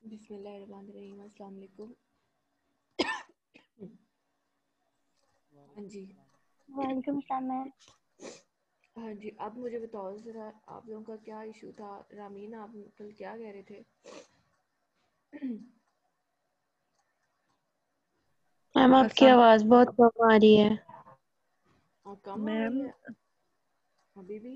बिस्मिल्लाहिर्रहमानिर्रहीम। अस्सलाम वालेकुम। हाँ जी। वालेकुम सलाम मैम। हाँ जी, आप मुझे बताओ ज़रा, आप लोगों का क्या इशू था? रामीन, आप कल क्या कह रहे थे? मैम आपकी अस्सलाम आवाज बहुत कम आ रही है। कम आ रही मैम। है अभी भी?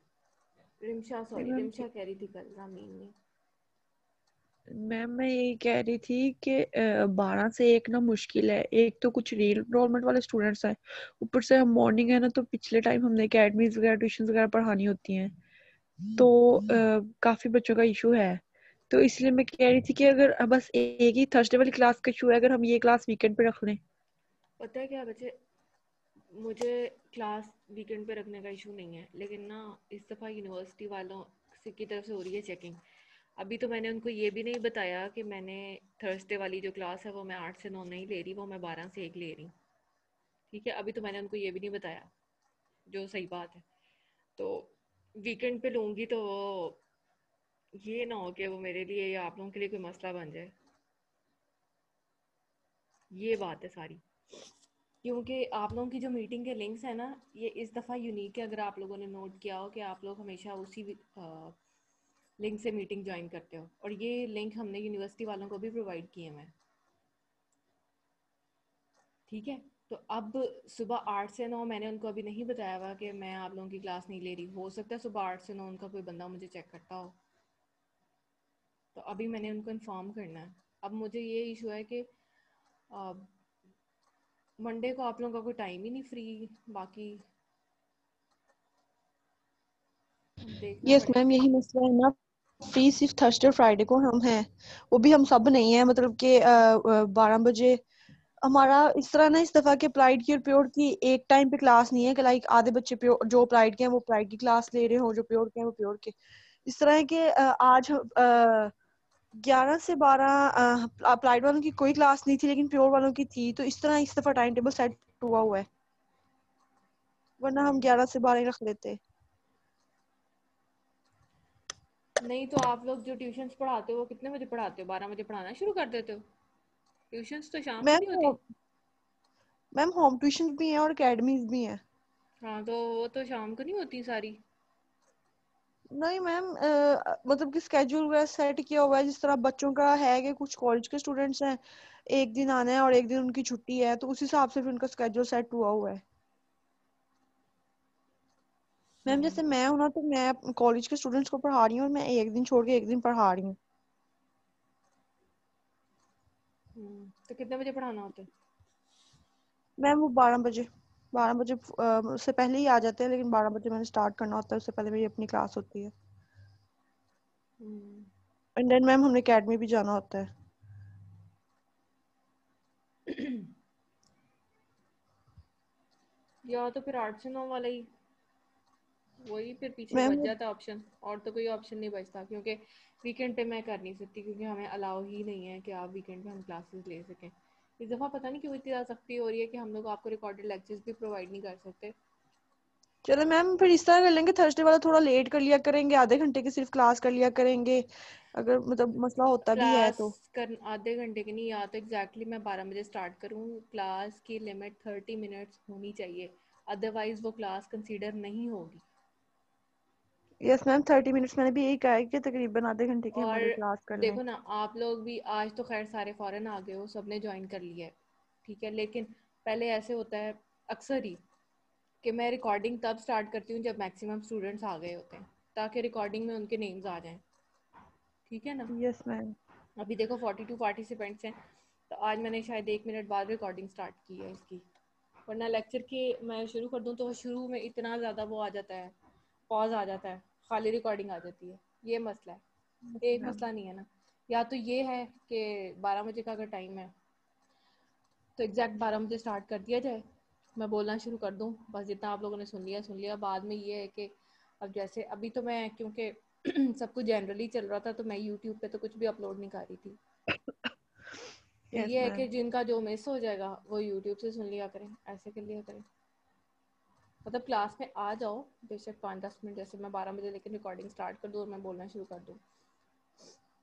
मैम रिमशा कह रही थी कल रामीन ने। मैम मैं यही कह रही थी कि 12 से 1 ना मुश्किल है। एक तो कुछ री एनरोलमेंट वाले स्टूडेंट्स हैं, ऊपर से हम मॉर्निंग है ना, तो पिछले टाइम हमने अकेडमीज वगैरह ट्यूशन वगैरह पढ़ानी होती हैं, तो काफी बच्चों का इशू है। तो इसलिए मैं कह रही थी कि अगर बस एक ही थर्सडे वाली क्लास का इशू है, अगर हम ये क्लास वीकेंड पे रख लें। पता है क्या बच्चे, मुझे क्लास वीकेंड पे रखने का इशू नहीं है, लेकिन ना इस दफ़ा यूनिवर्सिटी वालों की तरफ से हो रही है चेकिंग। अभी तो मैंने उनको ये भी नहीं बताया कि मैंने थर्सडे वाली जो क्लास है वो मैं 8 से 9 नहीं ले रही, वो मैं 12 से 1 ले रही। ठीक है, अभी तो मैंने उनको ये भी नहीं बताया, जो सही बात है। तो वीकेंड पे लूँगी तो वो ये ना हो कि वो मेरे लिए या आप लोगों के लिए कोई मसला बन जाए। ये बात है सारी, क्योंकि आप लोगों की जो मीटिंग के लिंक्स है ना, ये इस दफ़ा यूनिक है। अगर आप लोगों ने नोट किया हो कि आप लोग हमेशा उसी लिंक से मीटिंग ज्वाइन करते हो, और ये लिंक हमने यूनिवर्सिटी वालों को भी प्रोवाइड किए हैं। ठीक है, तो अब सुबह 8 से 9 मैंने उनको अभी नहीं बताया हुआ कि मैं आप लोगों की क्लास नहीं ले रही। हो सकता है सुबह 8 से 9 उनका कोई बंदा मुझे चेक करता हो, तो अभी मैंने उनको इन्फॉर्म करना है। अब मुझे ये इशू है कि मंडे को आप लोगों का कोई टाइम ही नहीं फ्री, बाकी देखना यस पड़ेगा। मैम, यही मसला है ना। फ्री सिर्फ थर्सडे और फ्राइडे को हम हैं, वो भी हम सब नहीं है। मतलब कि 12 बजे हमारा इस तरह ना, इस दफा के अप्लाइड की और प्योर की एक टाइम पे क्लास नहीं है कि लाइक आधे बच्चे प्योर जो अप्लाइड के हैं वो अप्लाइड की क्लास ले रहे हो, जो प्योर के हैं वो प्योर के। इस तरह है कि आज 11 से 12 अप्लाइड वालों की कोई क्लास नहीं थी, लेकिन प्योर वालों की थी। तो इस तरह इस दफा टाइम टेबल सेट हुआ है, वरना हम 11 से 12 ही रख लेते। नहीं तो आप लोग जो ट्यूशन्स पढ़ाते हो वो कितने बजे पढ़ाते हो? 12 बजे पढ़ाना शुरू कर देते हो? ट्यूशन्स तो शाम को मैम नहीं होती? मैम होम ट्यूशन भी हैं और अकेडमीज भी हैं। हाँ, तो वो तो शाम को नहीं होती सारी। नहीं मैम, मतलब कि स्केड्यूल वगैरह सेट किया हुआ है। जिस तरह बच्चों का है कि कुछ कॉलेज के स्टूडेंट्स हैं, एक दिन आना है और एक दिन उनकी छुट्टी है, तो उस हिसाब से फिर उनका स्केड्यूल सेट हुआ है। Ma'am hmm. जैसे मैं हूं ना, तो मैं कॉलेज के स्टूडेंट्स को पढ़ा रही हूँ और मैं एक दिन छोड़ के एक दिन पढ़ा रही हूँ। तो कितने बजे पढ़ाना होता है? मैम वो 12 बजे, 12 बजे उससे पहले ही आ जाते हैं, लेकिन 12 बजे मैंने स्टार्ट करना होता है, उससे पहले मेरी अपनी क्लास होती है। हम्म। एंड देन मैम हमने अकेडमी भी जाना होता है। या तो फिर 8 से 9 वाला ही, वही फिर पीछे बच मैम जाता ऑप्शन, और तो कोई ऑप्शन नहीं बचता, क्योंकि वीकेंड पे मैं कर नहीं सकती, क्योंकि हमें अलाउ ही नहीं है कि आप वीकेंड पे हम क्लासेस ले सकें। इस दफ़ा पता नहीं क्यों इतनी ज़्यादा सख्ती हो रही है कि हम लोग आपको रिकॉर्डेड लेक्चर्स भी प्रोवाइड नहीं कर सकते। चलो मैम, फिर इस तरह कर लेंगे, थर्सडे वाला थोड़ा लेट कर लिया करेंगे, आधे घंटे की सिर्फ क्लास कर लिया करेंगे, अगर मतलब मसला होता भी है क्लास तो। कर आधे घंटे की नहीं, या तो एग्जैक्टली मैं 12 बजे स्टार्ट करूँ। क्लास की लिमिट 30 मिनट्स होनी चाहिए, अदरवाइज वो क्लास कंसीडर नहीं होगी। यस मैम, 30 मिनट्स मैंने भी यही कहा है कि तकरीबन आधे घंटे की और हमारी क्लास कर लें। देखो ना, आप लोग भी आज तो खैर सारे फॉरेन आ गए हो, सबने ज्वाइन कर लिया है। ठीक है, लेकिन पहले ऐसे होता है अक्सर ही कि मैं रिकॉर्डिंग तब स्टार्ट करती हूँ जब मैक्सिमम स्टूडेंट्स आ गए होते हैं, ताकि रिकॉर्डिंग में उनके नेम्स आ जाएं। ठीक है ना? Yes ma'am. अभी देखो 42 पार्टिसिपेंट्स हैं, तो आज मैंने शायद 1 मिनट बाद रिकॉर्डिंग स्टार्ट की है इसकी। वरना लेक्चर के मैं शुरू कर दूँ तो शुरू में इतना ज़्यादा वो आ जाता है, पॉज आ जाता है, खाली रिकॉर्डिंग आ जाती है। ये मसला है, यस एक मैम। मसला नहीं है ना। या तो ये है कि 12 बजे का अगर टाइम है तो एग्जैक्ट 12 बजे स्टार्ट कर दिया जाए, मैं बोलना शुरू कर दूँ, बस जितना आप लोगों ने सुन लिया। बाद में ये है कि अब जैसे अभी तो मैं, क्योंकि सब कुछ जनरली चल रहा था, तो मैं यूट्यूब पे तो कुछ भी अपलोड नहीं कर रही थी। तो यस ये है कि मैम। जिनका जो मिस हो जाएगा वो यूट्यूब से सुन लिया करें, ऐसे कर लिया करें। मतलब क्लास में आ जाओ बेशक 5-10 मिनट, जैसे मैं 12 बजे लेकिन रिकॉर्डिंग स्टार्ट कर दूँ और मैं बोलना शुरू कर दूँ।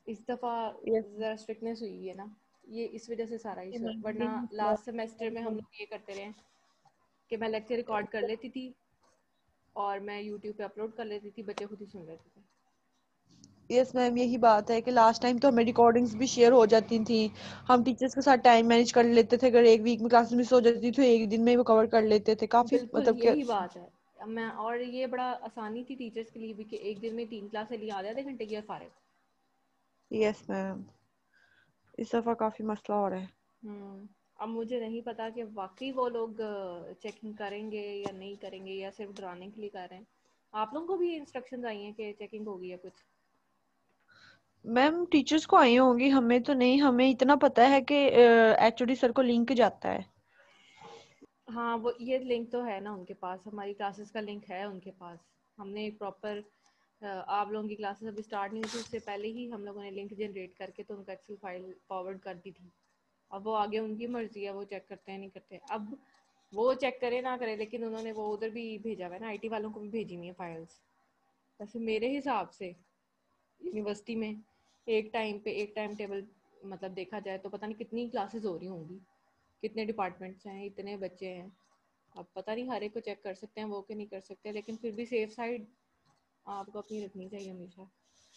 इस दफ़ा यस ज़रा स्ट्रिक्टनेस हुई है ना, ये इस वजह से सारा इशू है, मैम, वरना यही मसला लास्ट सेमेस्टर में हम लोग ये करते रहे कि मैं लेक्चर रिकॉर्ड कर लेती थी और मैं यूट्यूब पे अपलोड कर लेती थी, बच्चे खुद ही सुन लेते थे। यस मैम, यही बात है कि लास्ट टाइम तो हमें रिकॉर्डिंग्स भी शेयर हो जाती थी। हम टीचर्स के साथ टाइम मैनेज कर लेते थे, अगर एक वीक में क्लास मिस हो जाती थी तो एक दिन में ही वो कवर कर लेते थे काफी, बिल्कुल मतलब कि यही बात है। अब मैं, और ये बड़ा आसानी थी टीचर्स के लिए भी कि एक दिन में 3 क्लासें लिया, आधे घंटे की और फारिग। यस मैम, इस दफा काफी मसला हो रहा है। अब मुझे नहीं पता कि वाकई वो लोग चेकिंग करेंगे या नहीं करेंगे, या सिर्फ डराने के लिए कर रहे हैं। आप लोगों को भी इंस्ट्रक्शंस आई हैं कि चेकिंग होगी या कुछ? मैम टीचर्स को आई होंगी, हमें तो नहीं, हमें इतना पता है कि एचओडी सर को लिंक जाता है। हाँ, वो ये लिंक तो है ना उनके पास, हमारी क्लासेस का लिंक है उनके पास। हमने एक प्रॉपर, आप लोगों की क्लासेस अभी स्टार्ट नहीं हुई थी, उससे पहले ही हम लोगों ने लिंक जनरेट करके तो उनका एक्सेल फाइल फॉरवर्ड कर दी थी। अब वो आगे उनकी मर्जी है, वो चेक करते हैं नहीं करते। अब वो चेक करे ना करे, लेकिन उन्होंने वो उधर भी भेजा हुआ है ना, आईटी वालों को भी भेजी हुई है फाइल्स। वैसे मेरे हिसाब से यूनिवर्सिटी में एक टाइम टेबल मतलब देखा जाए तो पता नहीं कितनी क्लासेस हो रही होंगी, कितने डिपार्टमेंट्स हैं, इतने बच्चे हैं। अब पता नहीं हर एक को चेक कर सकते हैं वो कि नहीं कर सकते, लेकिन फिर भी सेफ साइड आपको अपनी रखनी चाहिए हमेशा।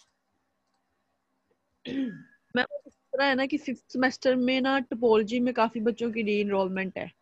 मैम इस तरह है ना कि 5th सेमेस्टर में ना टोपोलॉजी में काफी बच्चों की री इनरोलमेंट है।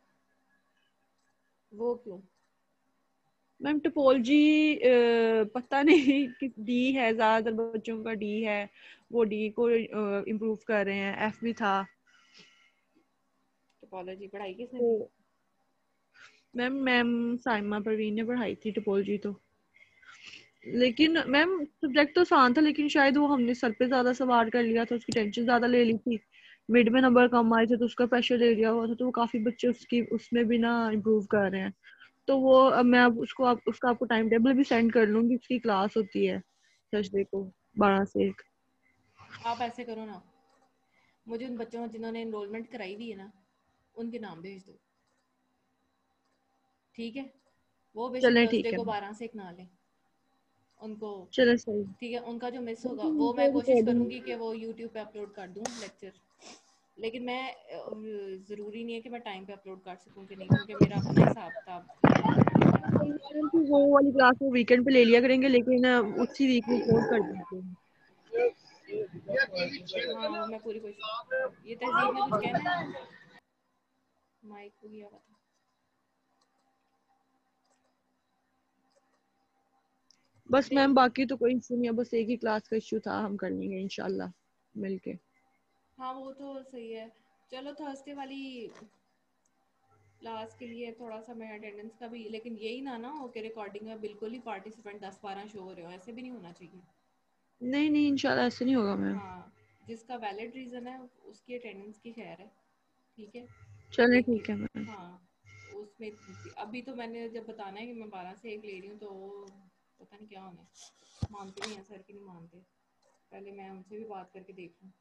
वो क्यों? मैम टोपोलॉजी पता नहीं कि डी है, ज्यादातर बच्चों का डी है, वो डी को इम्प्रूव कर रहे हैं। एफ भी था। टोपोलॉजी पढ़ाई किसने थी? तो मैम मैम साइमा परवीन ने पढ़ाई थी टोपोलॉजी तो। लेकिन मैम सब्जेक्ट तो आसान था, लेकिन शायद वो हमने सर पे ज्यादा सवार कर लिया था, उसकी टेंशन ज्यादा ले ली थी। मिड में नंबर कम आए थे तो उसका प्रेशर ले लिया हुआ था, तो वो काफी बच्चे उसकी उसमें भी ना इम्प्रूव कर रहे हैं। तो वो अब मैं अब उसका आपको टाइम टेबल भी सेंड कर लूंगी, उसकी क्लास होती है थर्सडे को 12 से 1। आप ऐसे करो ना, मुझे उन बच्चों जिन्होंने एनरोलमेंट कराई हुई है ना, उनके नाम भेज दो, ठीक है? वो बेशक चलें थर्सडे ठीक है को मैम। 12 से 1 ना लें उनको। चलें सही। ठीक है, उनका जो मिस होगा वो मैं कोशिश रिकॉर्डिंग करूंगी कि वो यूट्यूब पे अपलोड कर दूं लेक्चर। लेकिन मैं ज़रूरी नहीं है कि मैं टाइम पे अपलोड कर सकूं कि नहीं, क्योंकि मेरा अपना हिसाब किताब है। वो वाली क्लास वो वीकेंड पे ले लिया करेंगे, लेकिन उसी वीक में अपलोड कर दीजिए। हाँ, वो मैं पूरी कोशिश। ये तहजीब ने कुछ कहना है? माइक को किया हुआ था। बस दे मैम बाकी तो कोई इशू नहीं है, बस एक ही क्लास का इशू था, हम कर लेंगे इंशाल्लाह मिलके। हाँ, वो तो सही है। चलो थर्सडे वाली क्लास के लिए थोड़ा सा मैं अटेंडेंस का भी, लेकिन यही ना हो कि रिकॉर्डिंग में बिल्कुल ही पार्टिसिपेंट 10-12 शो हो रहे हो, ऐसे भी नहीं होना चाहिए। नहीं नहीं, इंशाल्लाह ऐसे नहीं होगा मैम। हाँ, जिसका वैलिड रीज़न है उसकी अटेंडेंस की खैर है, ठीक है? चलें लेकिन ठीक है मैम। हाँ, उसमें अभी तो मैंने जब बताना है कि मैं 12 से 1 ले रही हूँ, तो वो पता नहीं क्या होना है, मानते नहीं हैं सर की, नहीं मानते। पहले मैं उनसे भी बात करके देख लूँ।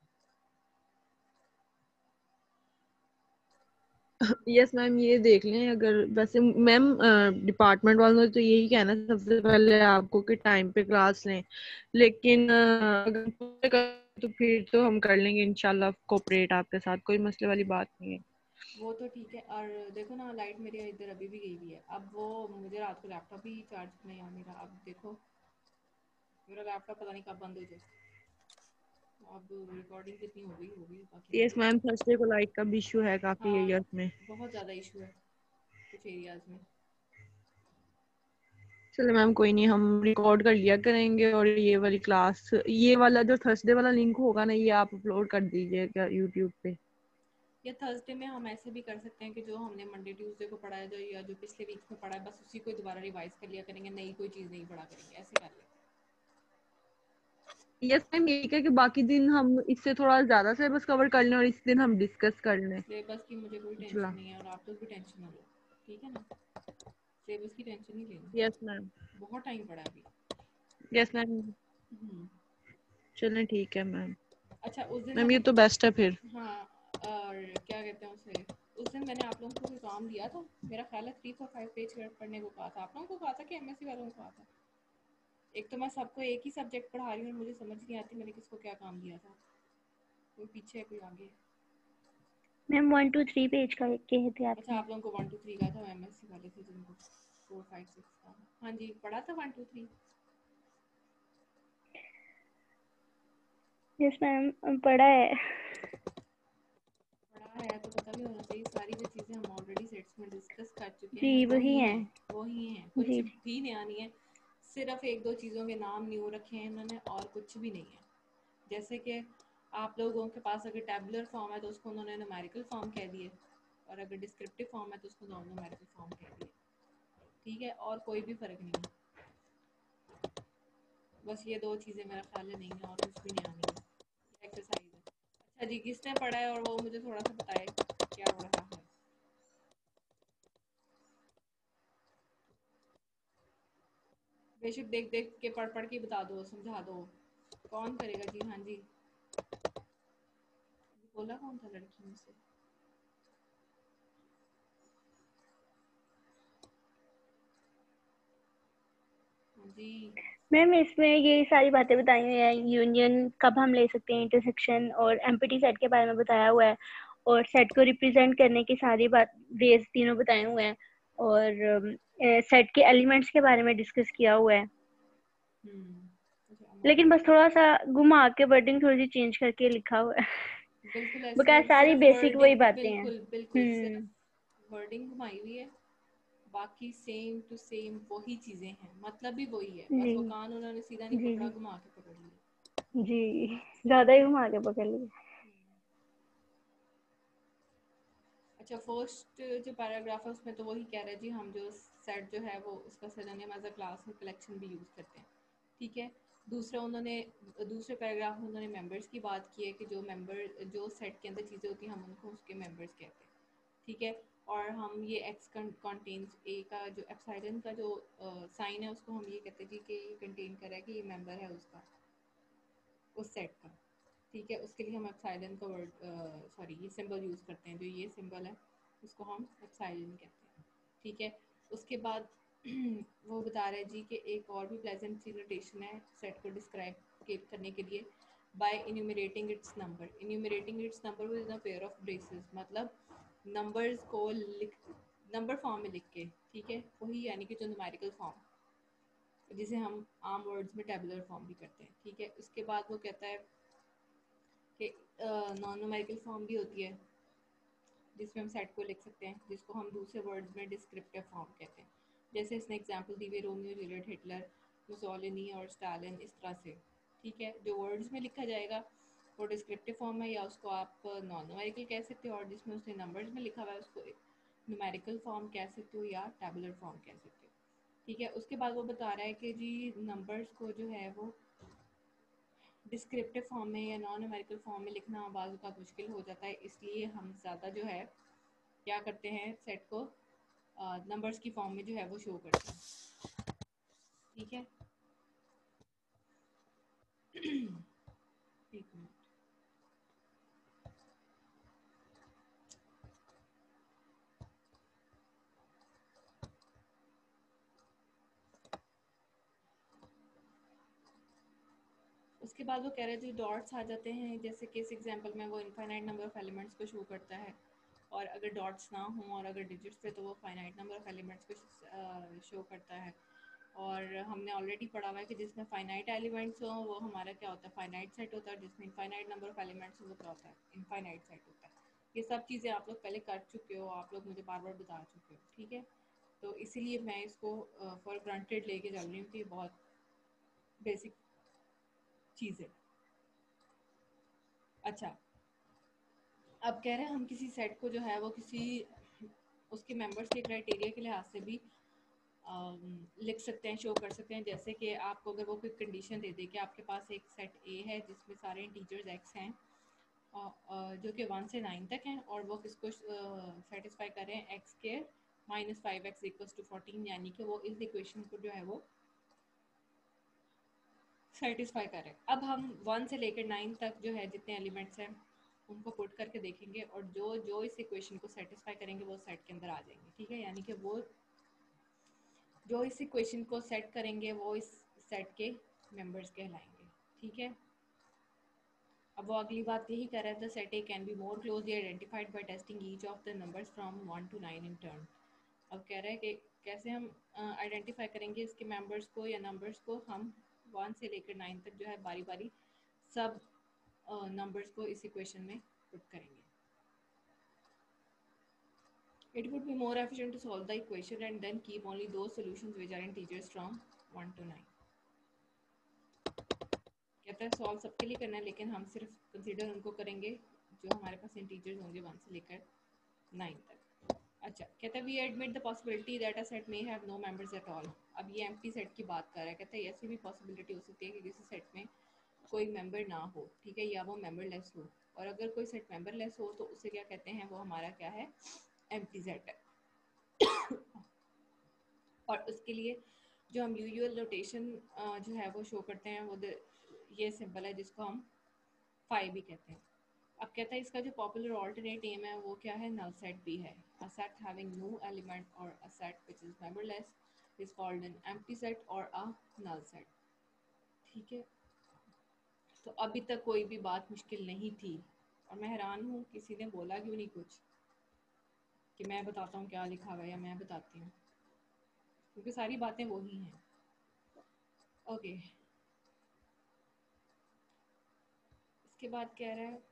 यस मैम, ये देख लें। अगर वैसे मैम डिपार्टमेंट वालों ने तो यही कहना है सबसे पहले आपको कि टाइम पे क्लास लें, लेकिन तो फिर तो हम कर लेंगे इंशाल्लाह कोऑपरेट आपके साथ, कोई मसले वाली बात नहीं है। वो तो ठीक है। और देखो ना, लाइट मेरे इधर अभी भी गई हुई है। अब वो मुझे रात को लैपटॉप भी चार्ज नहीं आ मेरा, अब देखो मेरा लैपटॉप पता नहीं कब बंद हो जाए। अब रिकॉर्डिंग कितनी हो गई बाकी यस नहीं। मैम, थर्सडे को लाइट का भी इशू है काफी हाँ, एरियाज में। बहुत ज़्यादा इशू है कुछ एरियाज में। चलो मैम कोई नहीं, हम रिकॉर्ड कर लिया करेंगे, और ये वाली क्लास, ये वाला जो थर्सडे वाला लिंक होगा ना, ये आप अपलोड कर दीजिएगा यूट्यूब पे। या थर्सडे में हम ऐसे भी कर सकते हैं कि जो हमने मंडे ट्यूसडे को पढ़ा है, जो या जो पिछले वीक में पढ़ा है, बस उसी को दोबारा रिवाइज कर लिया करेंगे, नई कोई चीज़ नहीं पढ़ा करेंगे, ऐसे कर लें। यस मैम, यही है कि बाकी दिन हम इससे थोड़ा ज्यादा सिलेबस कवर कर लें और इस दिन हम डिस्कस कर लें। सिलेबस की मुझे कोई टेंशन चला। नहीं है, और आप लोग भी टेंशन ना लो, ठीक है ना? सिलेबस की टेंशन नहीं लेनी, यस मैम। बहुत टाइम पड़ा है अभी। Yes ma'am. हम्म। चलें ठीक है मैम। अच्छा, उस दिन मैम ये मैंने, तो बेस्ट है फिर। हाँ, और क्या कहते हैं उसे, उस दिन मैंने आप लोगों को कोई काम दिया था, मेरा ख्याल है 3-4-5 पेज पढ़ने को कहा था। आप लोगों को कहा था कि एमएससी वालों को कहा था? एक तो मैं सबको एक ही सब्जेक्ट पढ़ा रही हूँ और मुझे समझ नहीं आती मैंने किसको क्या काम दिया था। कोई पीछे है कोई आगे? मैम 1 2 3 पेज का कहे थे अच्छा, आपने। आप लोगों को 1 2 3 का था, एमएससी वाले थे जिनको 4 5 6 का। हाँ जी, पढ़ा था 1 2 3। यस मैम पढ़ा है। पढ़ा है तो पता भी होना चाहिए। सारी जो चीज़ें हम ऑलरेडी सेट्स में डिस्कस कर चुके जी हैं वही वही है। हैं, वही हैं, कुछ जी भी नया नहीं है। सिर्फ एक दो चीज़ों के नाम न्यू रखे हैं इन्होंने और कुछ भी नहीं है। जैसे कि आप लोगों के पास अगर टैबुलर फॉर्म है तो उसको उन्होंने न्यूमेरिकल फॉर्म कह दिए, और अगर डिस्क्रिप्टिव फॉर्म है तो उसको नॉन न्यूमेरिकल फॉर्म कह दिए। ठीक है, और कोई भी फ़र्क नहीं है। बस ये दो चीज़ें मेरा ख्याल है नहीं है, और कुछ भी नहीं आनी है। एक्सरसाइज है। अच्छा जी, किसने पढ़ा है और वो मुझे थोड़ा सा बताए क्या पढ़ा है। बेशक देख देख के पढ़ पढ़ के बता दो, समझा दो। कौन करेगा जी? हाँ जी, बोला कौन था लड़की में से? हाँ जी। मैम इसमें ये सारी बातें बताई हुई हैं, यूनियन कब हम ले सकते हैं, इंटरसेक्शन और एम्पटी सेट के बारे में बताया हुआ है, और सेट को रिप्रेजेंट करने की सारी बात वेज तीनों बताए हुए हैं, और सेट के एलिमेंट्स के बारे में डिस्कस किया हुआ है। अच्छा, लेकिन अमोल। बस थोड़ा सा घुमा के वर्डिंग थोड़ी सी चेंज करके लिखा हुआ है। बिल्कुल ऐसे बकाया ही, सारी सिर्फ बेसिक वही वर्डिंग, बातें हैं। बिल्कुल बिल्कुल सिर्फ वर्डिंग घुमाई हुई है। बाकी सेम टू सेम वही चीजें हैं, मतलब भी वही है, बस जी वो कान उन्होंने सीधा नहीं जी पकड़ा, जी घुमा के पकड़ लिया। जी, ज्यादा ही घुमा के पकड़ लिया। अच्छा, फर्स्ट जो पैराग्राफ है उसमें तो वही कह रहा है जी, हम जो सेट जो है वो उसका सिनोनिम एज अ क्लास में कलेक्शन भी यूज़ करते हैं। ठीक है। दूसरे पैराग्राफ में उन्होंने मेंबर्स की बात की है कि जो मेंबर जो सेट के अंदर चीज़ें होती हैं हम उनको उसके मेंबर्स कहते हैं। ठीक है। और हम ये एक्स कंटेन्स ए का जो एप्सिलॉन का जो साइन है उसको हम ये कहते हैं जी कि ये कंटेन कर रहा है कि ये मेंबर है उसका, उस सेट का। ठीक है, उसके लिए हम एप्सिलॉन का वर्ड सॉरी ये सिंबल यूज़ करते हैं। जो ये सिंबल है उसको हम एप्सिलॉन कहते हैं। ठीक है। उसके बाद वो बता रहे हैं जी कि एक और भी प्लेजेंट सी नोटेशन है सेट को डिस्क्राइब करने के लिए, by enumerating its number. Enumerating its number with a pair of braces, मतलब नंबर्स को लिख, नंबर फॉर्म में लिख के। ठीक है, वही यानी कि जो न्यूमेरिकल फॉर्म जिसे हम आम वर्ड्स में टेबुलर फॉर्म भी करते हैं। ठीक है। उसके बाद वो कहता है कि नॉन न्यूमेरिकल फॉर्म भी होती है जिसमें हम सेट को लिख सकते हैं, जिसको हम दूसरे वर्ड्स में डिस्क्रिप्टिव फॉर्म कहते हैं। जैसे इसने एग्जांपल दी हुई रोमियो जूलियट, हिटलर, मुसोलिनी और स्टालिन, इस तरह से। ठीक है, जो वर्ड्स में लिखा जाएगा वो डिस्क्रिप्टिव फॉर्म है, या उसको आप नॉन न्यूमेरिकल कह सकते हो, और जिसमें उसने नंबर्स में लिखा हुआ है उसको न्यूमेरिकल फॉर्म कह सकते हो या टेबुलर फॉर्म कह सकते हो। ठीक है। उसके बाद वो बता रहा है कि जी नंबर्स को जो है वो डिस्क्रिप्टिव फॉर्म में या नॉन न्यूमेरिकल फॉर्म में लिखना बाज़ का मुश्किल हो जाता है, इसलिए हम ज़्यादा जो है क्या करते हैं, सेट को नंबर्स की फॉर्म में जो है वो शो करते हैं। ठीक है। एक मिनट। उसके बाद वो कह रहे थे डॉट्स आ जाते हैं, जैसे कि इस एग्जांपल में वो इनफाइनाइट नंबर ऑफ एलिमेंट्स को शो करता है, और अगर डॉट्स ना हो और अगर डिजिट्स पे तो वो फाइनाइट नंबर ऑफ एलिमेंट्स को शो करता है। और हमने ऑलरेडी पढ़ा हुआ है कि जिसमें फाइनाइट एलिमेंट्स हो वो हमारा क्या होता है, फाइनाइट सेट होता है, जिसमें इनफाइनाइट नंबर ऑफ एलिमेंट्स हो वो क्या होता है, इनफाइनाइट सेट होता है। ये सब चीज़ें आप लोग पहले कर चुके हो, आप लोग मुझे बार बार बता चुके हो। ठीक है। तो इसीलिए मैं इसको फॉर ग्रांटेड लेके चल रही हूँ कि बहुत बेसिक चीज़ है। अच्छा, अब कह रहे हैं हम किसी सेट को जो है वो किसी उसके मेंबर्स के क्राइटेरिया के लिहाज से भी लिख सकते हैं, शो कर सकते हैं। जैसे कि आपको अगर वो कोई कंडीशन दे दे कि आपके पास एक सेट ए है जिसमें सारे इंटीजर्स एक्स हैं, जो कि 1 से 9 तक हैं, और वो किसको सेटिस्फाई कर रहे हैं, एक्स के -5x = 14, यानी कि वो इस इक्वेशन को जो है वो सेटिस्फाई कर रहे हैं। अब हम 1 से लेकर 9 तक जो है जितने एलिमेंट्स हैं उनको पुट करके देखेंगे, और जो जो इस इक्वेशन को सेटिस्फाई करेंगे वो सेट के अंदर आ जाएंगे। ठीक है, यानी कि वो जो इस इक्वेशन को सेट करेंगे वो इस सेट के मेंबर्स कहलाएंगे। ठीक है, अब वो अगली बात यही कर रहा है, the set A can be more closely identified by testing each of the numbers from 1 to 9 in turn. अब कह रहा है कि कैसे हम आइडेंटिफाई करेंगे इसके मेंबर्स को या नंबर्स को, हम 1 से लेकर 9 तक जो है बारी बारी सब नंबर्स को इस इक्वेशन में पुट करेंगे। It would be more efficient to solve the equation and then keep only those solutions which are integers from 1 to 9। कहता है सॉल्व सबके लिए करना है, लेकिन हम सिर्फ कंसीडर उनको करेंगे जो हमारे पास इंटीजर्स होंगे 1 से लेकर 9 तक। अच्छा, कहता है we admit the possibility that a set may have no members at all. अब ये एम्प्टी सेट की बात कर रहा है, कहता है ऐसी भी पॉसिबिलिटी हो सकती है कि किसी सेट में कोई मेंबर ना हो, ठीक है, या वो मेंबरलेस हो। और अगर कोई सेट मेंबरलेस हो तो उसे क्या कहते हैं, वो हमारा क्या है, एम्प्टी सेट है। और उसके लिए जो हम यूजुअल नोटेशन जो है वो शो करते हैं, वो ये सिंबल है जिसको हम फाई भी कहते हैं। अब कहता है इसका जो पॉपुलर ऑल्टरनेट नेम है वो क्या है, नल सेट भी है। A set having no element और a set which is memberless is called an empty set और अ नल सेट। ठीक है, तो अभी तक कोई भी बात मुश्किल नहीं थी, और मैं हैरान हूँ किसी ने बोला क्यों नहीं कुछ, कि मैं बताता हूँ क्या लिखा हुआ है या मैं बताती हूँ, क्योंकि सारी बातें वही हैं। ओके, इसके बाद कह रहा है,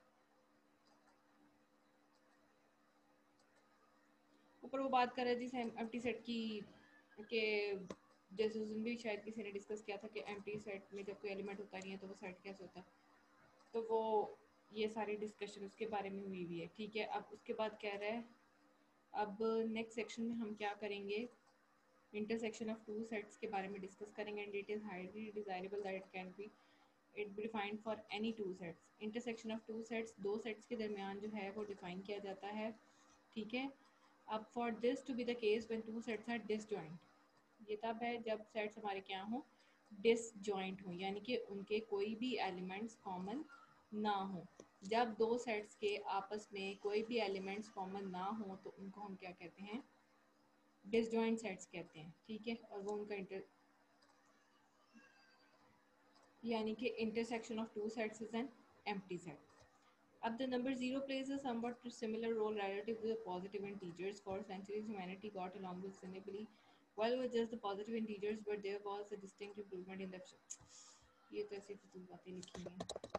ऊपर वो बात कर रहा है जिस एम्प्टी सेट की, के जैसे उस दिन भी शायद किसी ने डिस्कस किया था कि एम्प्टी सेट में जब कोई एलिमेंट होता नहीं है तो वो सेट कैसे होता है, तो वो ये सारी डिस्कशन उसके बारे में हुई हुई है। ठीक है, अब उसके बाद कह रहा है, अब नेक्स्ट सेक्शन में हम क्या करेंगे, इंटरसेक्शन ऑफ टू सेट्स के बारे में डिस्कस करेंगे। And it is highly desirable that it can be it be defined for any two sets. Intersection of two sets, दो सेट्स के दरमियान जो है वो डिफाइन किया जाता है। ठीक है, अब for this to be the case when two sets are disjoint, ये तब है जब सेट्स हमारे क्या हों, डिसजॉइंट हों, यानी कि उनके कोई भी एलिमेंट्स कॉमन ना हो। जब दो सेट्स के आपस में कोई भी एलिमेंट्स कॉमन ना हो तो उनको हम क्या कहते हैं, डिसजॉइंट सेट्स कहते हैं। ठीक है, और वो उनका यानी कि intersection of two sets is an empty set. अब the number 0 plays a somewhat similar role relative to the positive integers. For centuries, humanity got along reasonably well with just the positive integers, but there was a distinct improvement in the ये तो ऐसी फिजूल बातें लिखी हैं।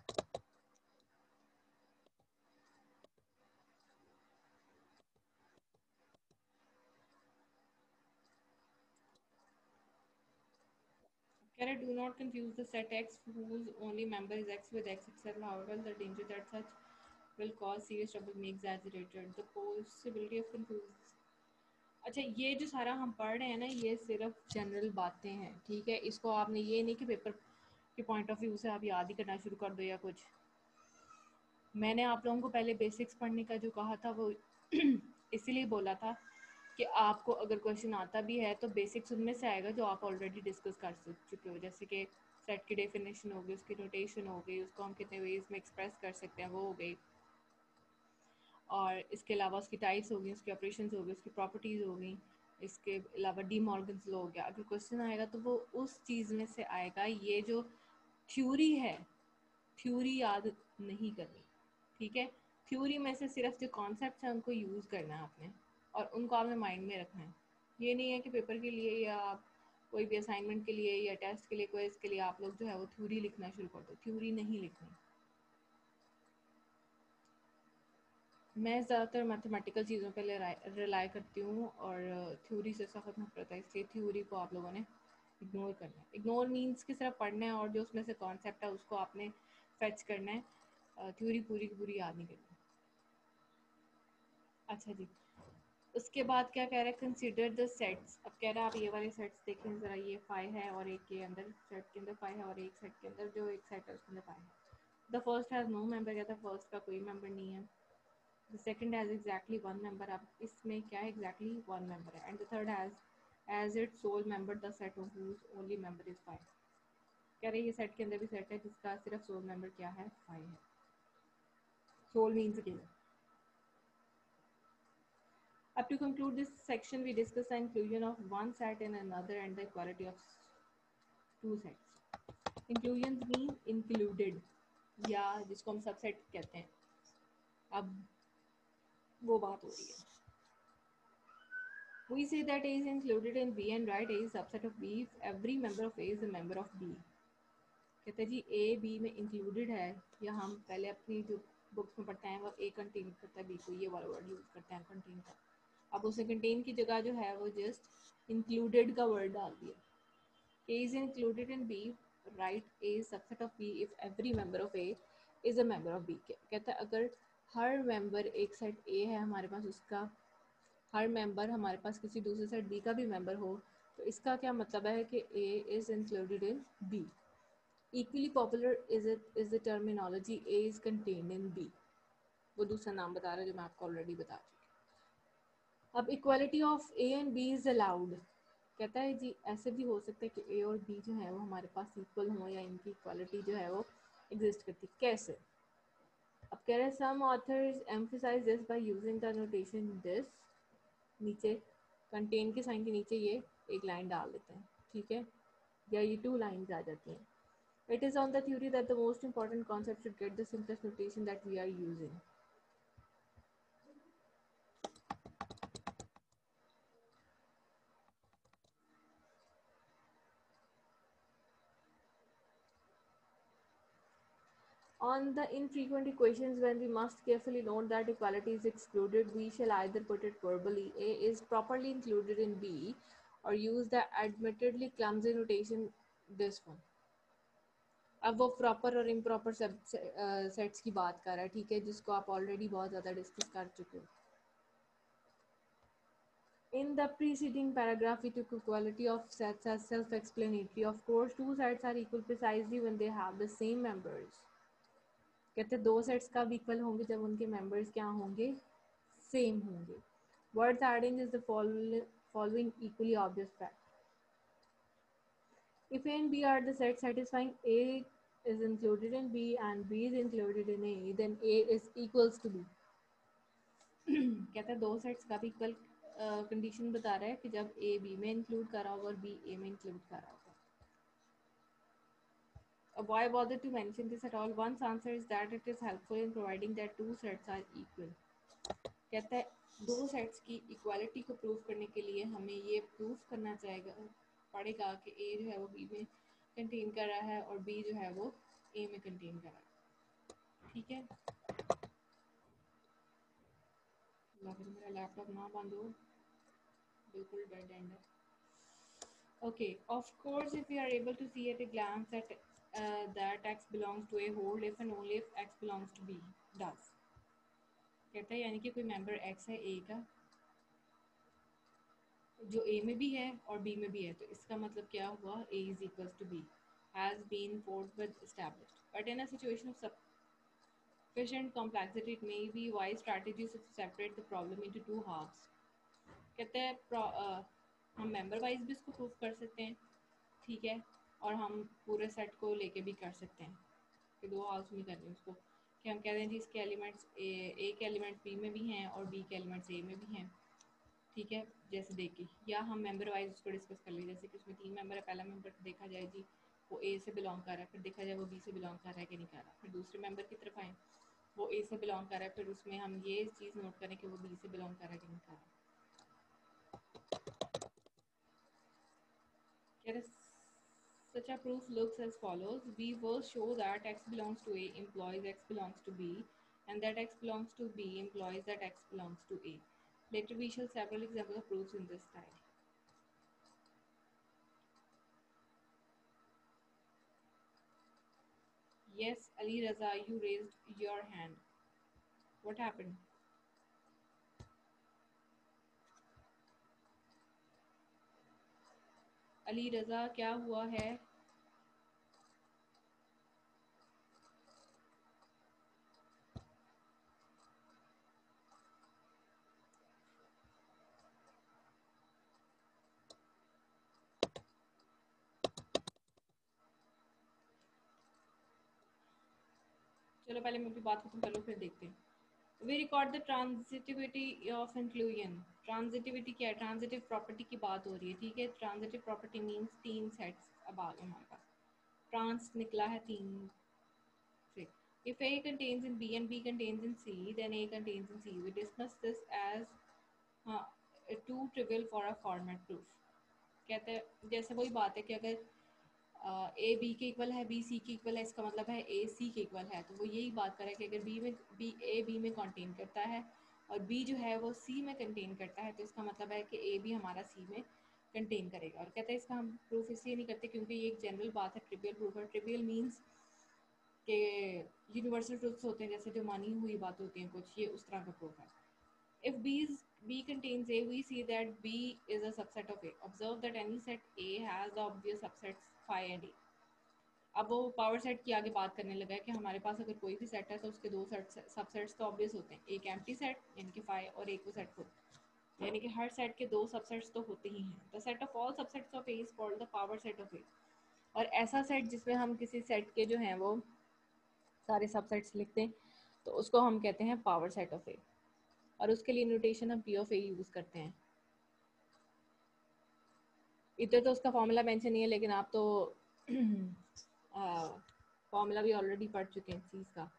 Can I do not confuse the set X whose only member is X with X itself? However, the danger that such will cause serious trouble may exaggerated. The possibility of confusion। अच्छा, ये जो सारा हम पढ़ रहे हैं ना, ये सिर्फ जनरल बातें हैं। ठीक है, इसको आपने ये नहीं कि पेपर के पॉइंट ऑफ व्यू से आप याद ही करना शुरू कर दो या कुछ। मैंने आप लोगों को पहले बेसिक्स पढ़ने का जो कहा था वो इसीलिए बोला था कि आपको अगर क्वेश्चन आता भी है तो बेसिक्स उनमें से आएगा जो आप ऑलरेडी डिस्कस कर चुके हो, जैसे कि सेट की डेफिनेशन हो गई, उसकी नोटेशन हो गई, उसको हम कितने वेज में एक्सप्रेस कर सकते हैं वो हो गई, और इसके अलावा उसकी टाइप्स हो गई, उसकी ऑपरेशंस हो गई, उसकी प्रॉपर्टीज़ हो गई, इसके अलावा डी मॉर्गन्स लॉ हो गया। अगर क्वेश्चन आएगा तो वो उस चीज़ में से आएगा। ये जो थ्योरी है, थ्योरी याद नहीं करनी। ठीक है, थ्योरी में से सिर्फ जो कॉन्सेप्ट है उनको यूज़ करना है आपने, और उनको आपने माइंड में रखना है। ये नहीं है कि पेपर के लिए या कोई भी असाइनमेंट के लिए या टेस्ट के लिए, कोई इसके लिए आप लोग जो है वो थ्योरी लिखना शुरू कर दो। थ्योरी नहीं लिखनी। मैं ज़्यादातर मैथमेटिकल चीज़ों पे रिलाई करती हूँ, और थ्योरी से सख्त नफरत है, इसलिए थ्योरी को आप लोगों ने इग्नोर करना है। इग्नोर मीन्स कि सिर्फ पढ़ना है और जो उसमें से कॉन्सेप्ट है उसको आपने फेच करना है, थ्योरी पूरी की पूरी याद नहीं करनी। अच्छा जी, उसके बाद क्या कह रहा है, कंसिडर द सेट्स। अब कह रहा है आप ये वाले सेट्स देखें ज़रा, ये फाइव है और एक के अंदर सेट के अंदर फाइव है, और एक सेट के अंदर जो एक सेट है उसके अंदर फाइव है। The first has no member, कहता है फर्स्ट का कोई मेंबर नहीं है। The second has exactly one member, अब इसमें क्या है, exactly one member है। And the third has as its sole member the set of whose only member is five। कह रहे ये सेट के अंदर भी सेट है जिसका सिर्फ सोल मेंबर क्या है, फाइव है। सोल मीन्स अकेला। Up to conclude this section, we discuss the inclusion of one set in another and the equality of two sets। Inclusion mean included, या जिसको हम सबसेट कहते हैं। अब वो बात हो रही है। We say that A is included in B and write A is subset of B if every member of A is a member of B. कहते हैं जी A B में included है, या हम पहले अपनी जो बुक्स में पढ़ते हैं वो A कंटेन करता है B को, ये वाला वर्ड यूज करते हैं कंटेन का। अब उसने कंटेन की जगह जो है वो जस्ट इंक्लूडेड का वर्ड डाल दिया। A is included in B, write A is subset of B if every member of A is a member of B. कहता है अगर हर मेंबर एक सेट A है हमारे पास, उसका हर मेंबर हमारे पास किसी दूसरे सेट B का भी मेंबर हो, तो इसका क्या मतलब है कि A is included in B. Equally popular is the terminology A is contained in B. वो दूसरा नाम बता रहा है जो मैं आपको ऑलरेडी बता चुकी। अब equality of A and B is allowed. कहता है जी ऐसे भी हो सकता है कि A और B जो है वो हमारे पास इक्वल हो, या इनकी इक्वालिटी जो है वो एग्जिस्ट करती। कैसे? अब कह रहे हैं some authors emphasise this by using the notation this, नीचे कंटेन के साइन के नीचे ये एक लाइन डाल देते हैं, ठीक है, या ये 2 लाइन्स आ जाती हैं। It is on the theory that the most important concept should get the simplest notation that we are using. On the infrequent equations, when we must carefully note that equality is excluded, we shall either put it verbally, A is properly included in B, or use the admittedly clumsy notation, this one. अब वो proper और improper sets की बात कर रहा है, ठीक है, जिसको आप ऑलरेडी बहुत ज़्यादा डिस्कस कर चुके हो। In the preceding paragraph, we took equality of sets as self-explanatory. Of course, two sets are equal precisely when they have the same members. कहते हैं दो सेट्स कब इक्वल होंगे? जब उनके मेंबर्स क्या होंगे? सेम होंगे। Words adding is the following equally obvious fact. If A and B are the set satisfying A is included in B and B is included in A, then A is equals to B. कहता है दो sets का भी equal condition बता रहा है कि जब A B में इंक्लूड करा होगा और B A में इंक्लूड करा होगा। Why bother to mention this at all? One's answer is that it is helpful in providing that two sets are equal. कहता है दो सेट्स की इक्वालिटी को प्रूव करने के लिए हमें ये प्रूव करना पड़ेगा कि A जो है वो B में कंटेन कर रहा है और B जो है वो A में कंटेन कर रहा है, ठीक है। मेरा लैपटॉप ना बंद हो, बिल्कुल डेड एंड है। Okay, of course, if we are able to see at a glance that X belongs to A, hold if and only if X belongs to B does. कहता है यानी कि कोई मेंबर X है A का जो A में भी है और B में भी है, तो इसका मतलब क्या हुआ? A is equals to B has been forthwith established. But in a situation of sufficient complexity, it may be wise strategies to separate the problem into two halves. कहते हैं हम मेंबर वाइज भी इसको प्रूव कर सकते हैं, ठीक है, और हम पूरे सेट को लेके भी कर सकते हैं कि दो हाउस में करते हैं उसको, कि हम कहते हैं जी इसके एलिमेंट्स ए के एलिमेंट्स बी में भी हैं और बी के एलिमेंट्स ए में भी हैं, ठीक है, जैसे देखिए, या हम मेंबर वाइज उसको डिस्कस कर लें, जैसे कि उसमें 3 मेंबर है, पहला मेंबर देखा जाए जी वो ए से बिलोंग कर रहा है, फिर देखा जाए वो बी से बिलोंग कर रहा है कि नहीं कर रहा, फिर दूसरे मेंबर की तरफ आए वो ए से बिलोंग कर रहा है, फिर उसमें हम ये चीज़ नोट करें कि वो बी से बिलोंग कर रहा है कि नहीं कर रहा। Such a proof looks as follows. We first show that X belongs to A implies X belongs to B, and that X belongs to B implies that X belongs to A. Later we shall several examples of proofs in this style. Yes, Ali Raza, you raised your hand. What happened? Ali रजा क्या हुआ है? चलो पहले मैं अपनी बात खत्म कर लो फिर देखते हैं। We record the transitivity of inclusion. Transitivity क्या है? Transitive property की बात हो रही है, ठीक है। Transitive property means 3 सेट्स अब आ गए हमारे पास। ट्रांस निकला है 3 से. If A contains in B and B contains in C, then A contains in C. We discuss this as too trivial for a format proof. कहते हैं जैसे वही बात है कि अगर ए बी के इक्वल है, बी सी के इक्वल है, इसका मतलब है ए सी के इक्वल है. तो वो यही बात कर रहा है कि अगर बी ए बी में कंटेन करता है और बी जो है वो सी में कंटेन करता है, तो इसका मतलब है कि ए भी हमारा सी में कंटेन करेगा. और कहते हैं इसका हम प्रूफ इसलिए नहीं करते क्योंकि ये एक जनरल बात है, ट्रिवियल प्रूफ है. ट्रिवियल मीन्स के यूनिवर्सल ट्रूथ्स होते हैं, जैसे जो मानी हुई बात होती हैं कुछ, ये उस तरह का प्रूफ है. If B contains A, we see that B is a subset of A. Observe that any set A has the obvious subsets phi and A. अब वो पावर सेट की आगे बात करने लगा है कि हमारे पास अगर कोई भी सेट है तो उसके 2 सबसेट्स तो ऑब्वियस होते हैं, एक एम्प्टी सेट यानी कि फाई और एक वो सेट खुद, यानी कि हर सेट के 2 सबसेट्स तो होते ही हैं. The set of all subsets of A is called the power set of A. और ऐसा सेट जिसमें हम किसी सेट के जो हैं वो सारे सबसेट्स लिखते हैं तो उसको हम कहते हैं पावर सेट ऑफ ए. और उसके लिए नोटेशन हम पी ऑफ ए यूज़ करते हैं. इधर तो उसका फॉर्मूला मेंशन नहीं है, लेकिन आप तो फॉर्मूला भी ऑलरेडी पढ़ चुके हैं इस चीज़ का.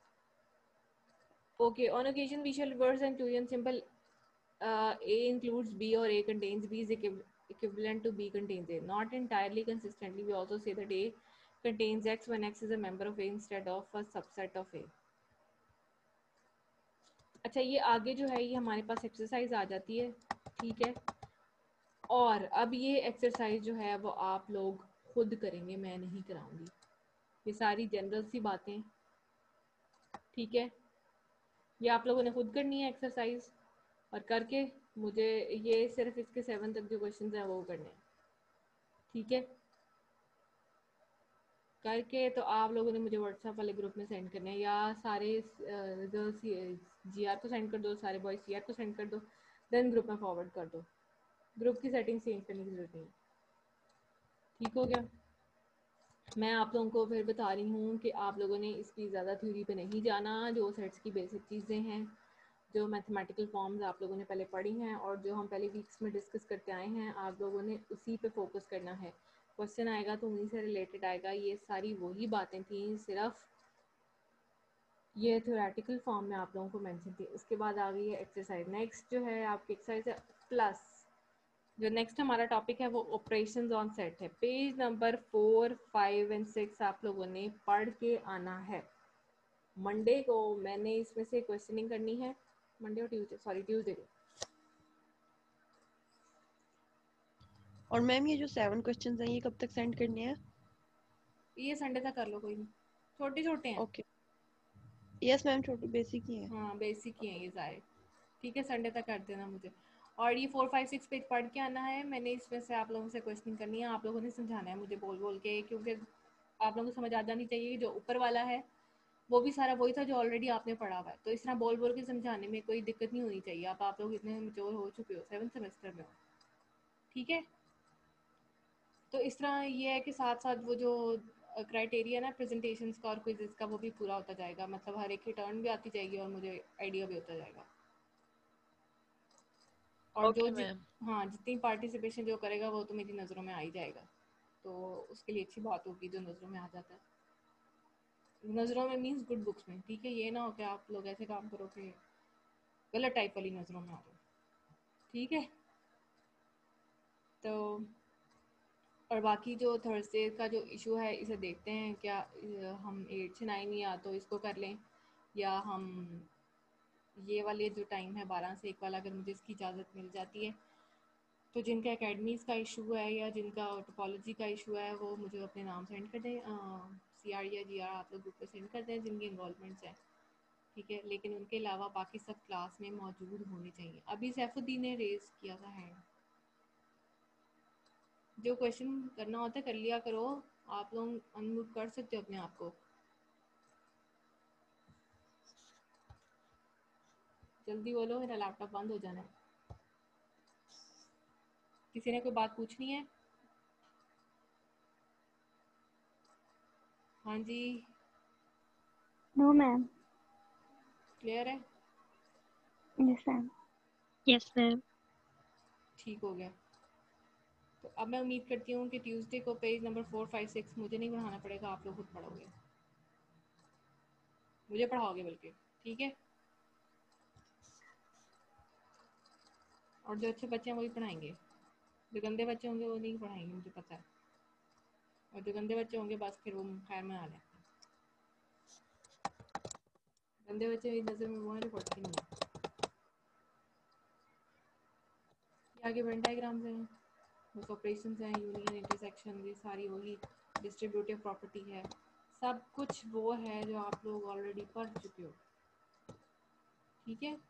Okay, on occasion we shall reverse and inclusion simple A includes B or A contains B is equivalent to B contains A. Not entirely consistently, we also say that A contains X when X is a member of A instead of a subset of A. अच्छा, ये आगे जो है ये हमारे पास exercise आ जाती है, ठीक है. और अब ये एक्सरसाइज जो है वो आप लोग खुद करेंगे, मैं नहीं कराऊंगी. ये सारी जनरल सी बातें, ठीक है, ये आप लोगों ने खुद करनी है एक्सरसाइज. और करके मुझे ये सिर्फ इसके 7 तक जो क्वेश्चंस हैं वो करने हैं, ठीक है. करके तो आप लोगों ने मुझे व्हाट्सएप वाले ग्रुप में सेंड करने हैं, या सारे गर्ल्स GR को सेंड कर दो, सारे बॉयज़ CR को सेंड कर दो, देन ग्रुप में फॉरवर्ड कर दो. ग्रुप की सेटिंग चेंज करने की जरूरत नहीं है, ठीक हो गया. मैं आप लोगों को फिर बता रही हूँ कि आप लोगों ने इसकी ज़्यादा थ्योरी पे नहीं जाना. जो सेट्स की बेसिक चीज़ें हैं, जो मैथमेटिकल फॉर्म्स आप लोगों ने पहले पढ़ी हैं और जो हम पहले वीक्स में डिस्कस करते आए हैं, आप लोगों ने उसी पे फोकस करना है. क्वेश्चन आएगा तो उन्हीं से रिलेटेड आएगा. ये सारी वही बातें थी, सिर्फ ये थ्योरेटिकल फॉर्म में आप लोगों को मेंशन थी. उसके बाद आ गई है एक्सरसाइज. नेक्स्ट जो है आपकी एक्सरसाइज है प्लस. जो नेक्स्ट हमारा टॉपिक है वो ऑपरेशंस ऑन सेट है. पेज नंबर 4, 5 एंड 6 आप लोगों ने पढ़ के आना है. मंडे को मैंने इसमें से क्वेश्चनिंग करनी है, मंडे और ट्यूसडे को. और मैम ये जो 7 क्वेश्चंस हैं ये कब तक सेंड करने हैं? ये संडे तक कर लो, कोई नहीं, छोटे छोटे हैं. ओके, यस मैम, छोटे बेसिक ही हैं. हाँ बेसिक ही हैं ये सारे, ठीक है. संडे तक कर देना मुझे. और ये 4, 5, 6 पेज पढ़ के आना है. मैंने इसमें से आप लोगों से क्वेश्चन करनी है, आप लोगों ने समझाना है मुझे बोल बोल के, क्योंकि आप लोगों को समझ आ जानी चाहिए कि जो ऊपर वाला है वो भी सारा वही था जो ऑलरेडी आपने पढ़ा हुआ है. तो इस तरह बोल बोल के समझाने में कोई दिक्कत नहीं होनी चाहिए. आप लोग इतने मेच्योर हो चुके हो, 7th सेमेस्टर में हो, ठीक है. तो इस तरह ये है कि साथ साथ वो जो क्राइटेरिया ना प्रेजेंटेशंस का और क्विज़ेस का, वो भी पूरा होता जाएगा. मतलब हर एक की टर्न भी आती जाएगी और मुझे आइडिया भी होता जाएगा. और जो ओके मैम. हाँ, जितनी पार्टिसिपेशन जो करेगा वो तो मेरी नज़रों में आ ही जाएगा. तो उसके लिए अच्छी बात होगी जो नज़रों में आ जाता है. नज़रों में मीन्स गुड बुक्स में, ठीक है. ये ना हो कि आप लोग ऐसे काम करो कि गलत टाइप वाली नज़रों में आ जाओ, ठीक है. तो और बाकी जो थर्सडे का जो इशू है इसे देखते हैं, क्या हम 8 से 9 या तो इसको कर लें, या हम ये वाले जो टाइम है 12 से 1 वाला, अगर मुझे इसकी इजाज़त मिल जाती है, तो जिनका एकेडमीज़ का इशू है या जिनका टोपोलॉजी का इशू है वो मुझे अपने नाम सेंड कर दें. CR या GR आप लोग ग्रुप पे सेंड कर दें जिनकी इन्वॉल्वमेंट्स हैं, ठीक है. लेकिन उनके अलावा बाकी सब क्लास में मौजूद होने चाहिए. अभी सैफुद्दीन ने रेज़ किया था हैंड. जो क्वेश्चन करना होता है कर लिया करो. आप लोग अनम्यूट कर सकते हो अपने आप को. जल्दी बोलो, मेरा लैपटॉप बंद हो जाना है. किसी ने कोई बात पूछनी है? हाँ जी, नो मैम. क्लियर है, यस मैम. Yes ma'am. ठीक हो गया. तो अब मैं उम्मीद करती हूँ कि ट्यूसडे को पेज नंबर 4, 5, 6 मुझे नहीं पढ़ाना पड़ेगा, आप लोग खुद पढ़ोगे, मुझे पढ़ाओगे बल्कि, ठीक है। और जो अच्छे बच्चे हैं वही पढ़ाएंगे, जो गंदे बच्चे होंगे वो नहीं पढ़ाएंगे, मुझे पता है। और जो गंदे बच्चे होंगे बस फिर वो खैर में आ लें। गंदे बच्चे मेरी नज़र में वो हैं जो पढ़ते नहीं है। आगे वेन डायग्राम्स हैं, बस ऑपरेशंस हैं, यूनियन, इंटरसेक्शन, ये सारी वही डिस्ट्रीब्यूटिव प्रॉपर्टी है, सब कुछ वो है जो आप लोग ऑलरेडी पढ़ चुके हो, ठीक है।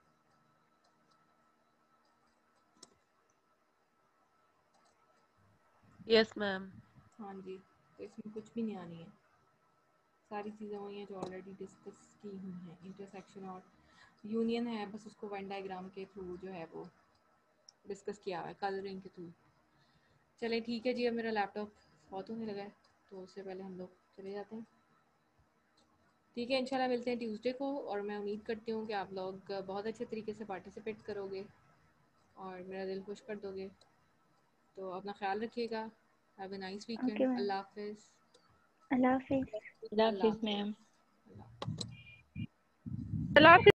Yes ma'am. हाँ जी, तो इसमें कुछ भी नहीं आनी है, सारी चीज़ें वही हैं जो ऑलरेडी डिस्कस की हुई हैं। इंटरसेक्शन और यूनियन है, बस उसको वेन डायग्राम के थ्रू जो है वो डिस्कस किया हुआ है, कलरिंग के थ्रू। चलें ठीक है जी, अब मेरा लैपटॉप बहुत होने लगा है, तो उससे पहले हम लोग चले जाते हैं, ठीक है। इंशाल्लाह मिलते हैं ट्यूसडे को, और मैं उम्मीद करती हूँ कि आप लोग बहुत अच्छे तरीके से पार्टिसिपेट करोगे और मेरा दिल खुश कर दोगे। तो अपना ख्याल रखिएगा, have a nice okay weekend, ma'am, अल्लाह हाफिज़। अल्लाह हाफिज। अल्लाह अल्लाह हाफिज मैम। हाफिज़। अल्लाह हाफिज।